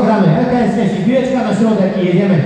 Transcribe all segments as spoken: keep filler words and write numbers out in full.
Gramy L K S wcześniej, piłeczka na środek i jedziemy.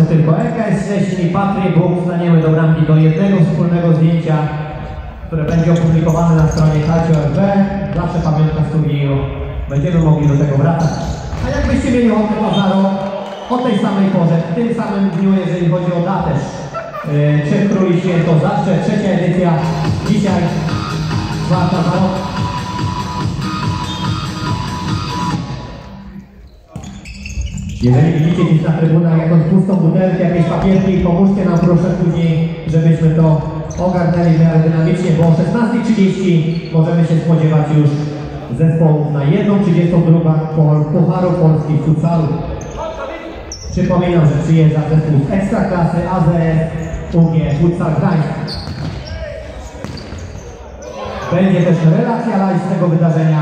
tylko L K S Szczecin i Patryk Bóg. Staniemy do bramki do jednego wspólnego zdjęcia, które będzie opublikowane na stronie Calcio R B. Zawsze pamiątka z turnieju. Będziemy mogli do tego wracać. A jakbyście mieli ochotę, to za rok, o tej samej porze, w tym samym dniu, jeżeli chodzi o datę, yy, Trzech Króli Święto zawsze, trzecia edycja, dzisiaj, czwarta za rok. Jeżeli widzicie gdzieś na trybunach jakąś pustą butelkę, jakieś papierki, pomóżcie nam proszę później, żebyśmy to ogarnęli w miarę dynamicznie, bo o szesnastej trzydzieści możemy się spodziewać już zespołów na jedną trzydziestą drugą Pucharu Polski w futsalu. Przypominam, że przyjeżdża zespół z Ekstraklasy A Z S U G Futsal Gdańsk. Będzie też relacja live z tego wydarzenia.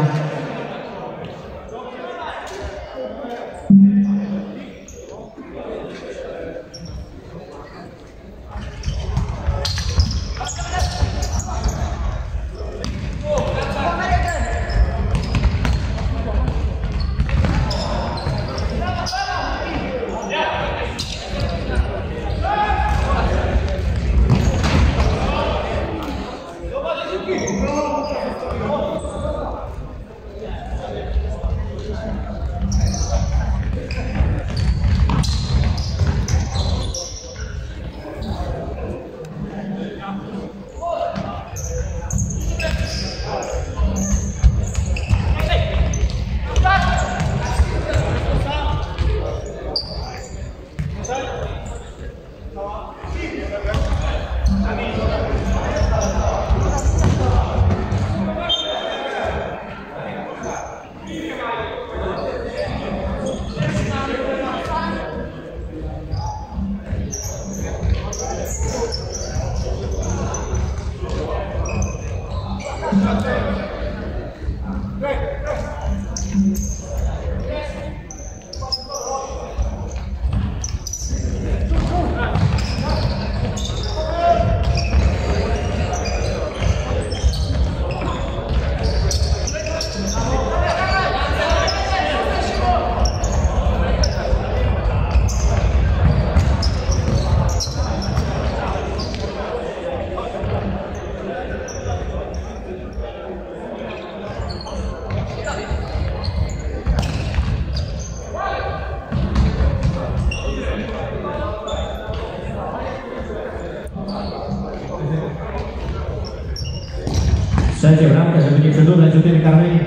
Strzelcie bramkę, żeby nie przedłużać rzutymi karnymi.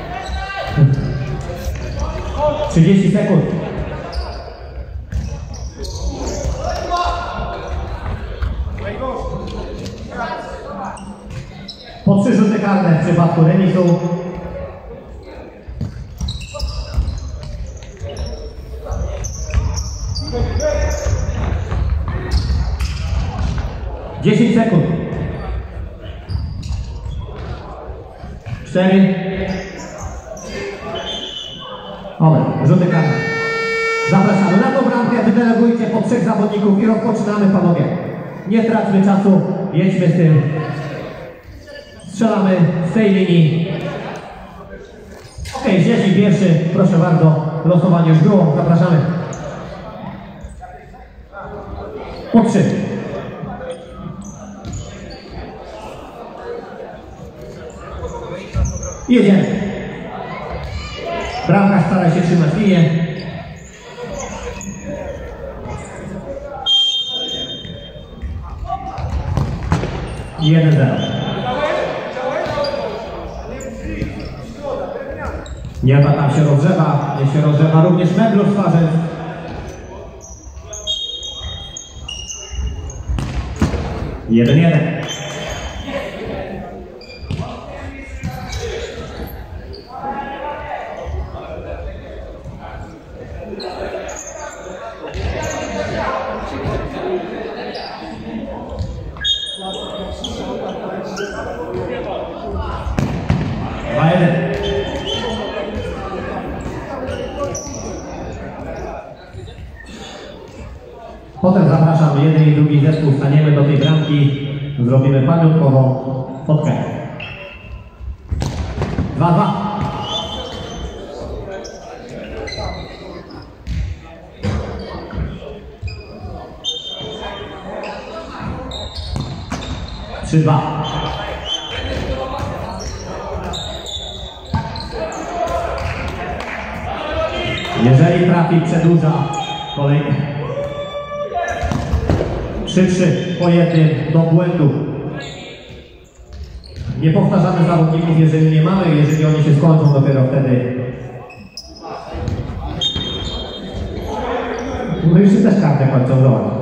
trzydzieści sekund. Po trzy rzuty karne w przypadku remisu. dziesięć sekund. cztery. Dobra, rzuty karne. Zapraszamy na tą bramkę, wydelegujcie po trzech zawodników i rozpoczynamy, panowie. Nie traćmy czasu, jedźmy z tym. Strzelamy z tej linii. Ok, Rzezi pierwszy, proszę bardzo, losowanie już było, zapraszamy. Po trzy. Jedziemy. Bramkarz stara się trzymać linię. jeden zero. Nieba tam się rozgrzewa, nie się rozgrzewa również Meglów Twarzy. jeden jeden. dwa jeden. Potem zapraszam jeden i drugi zespół, staniemy do tej bramki, zrobimy pamiątkową fotkę. dwa dwa. trzy dwa. Jeżeli trafi, przedłuża kolejny. trzy trzy po jednym do błędu. Nie powtarzamy zawodników, jeżeli nie mamy, jeżeli oni się skończą, dopiero wtedy. No już się też kartę kończą, zobacz.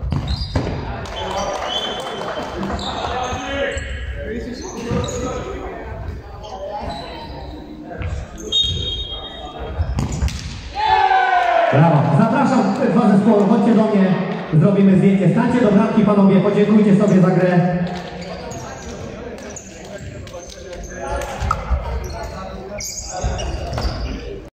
Brawo, zapraszam dwa zespoły, chodźcie do mnie, zrobimy zdjęcie. Stańcie do bramki, panowie, podziękujcie sobie za grę.